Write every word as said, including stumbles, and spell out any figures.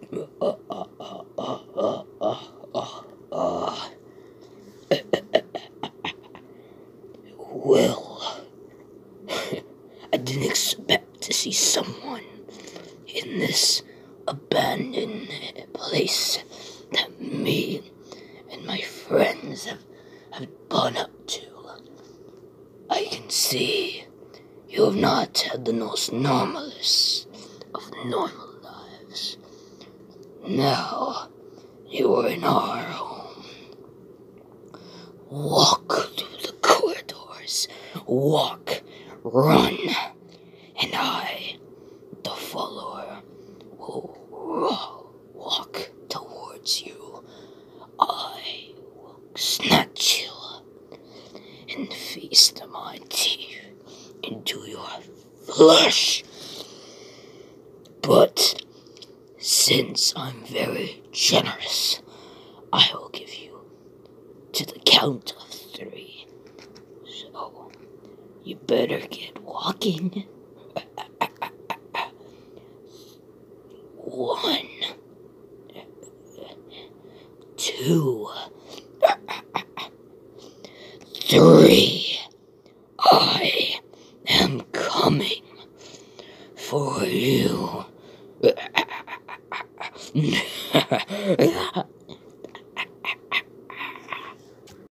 Uh, uh, uh, uh, uh, uh, uh, uh. Well, I didn't expect to see someone in this abandoned place that me and my friends have, have gone up to. I can see you have not had the most normalest of normal lives. Now, you are in our home. Walk through the corridors. Walk, run, and I, the follower, will walk towards you. I will snatch you and feast my teeth into your flesh. But since I'm very generous, I will give you to the count of three. So, you better get walking. One, two, three. I am coming for you.